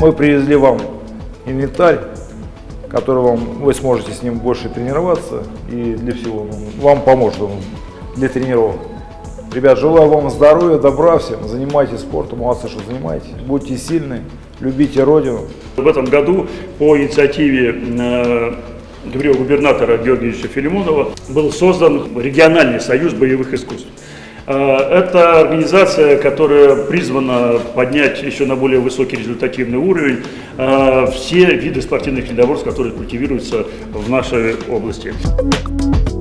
Мы привезли вам инвентарь, который вы сможете с ним больше тренироваться, и для всего вам поможет он для тренировок. Ребят, желаю вам здоровья, добра всем, занимайтесь спортом, молодцы, что занимаетесь, будьте сильны, любите Родину. В этом году по инициативе губернатора Георгия Ильича Филимонова был создан региональный союз боевых искусств. Это организация, которая призвана поднять еще на более высокий результативный уровень все виды спортивных единоборств, которые культивируются в нашей области.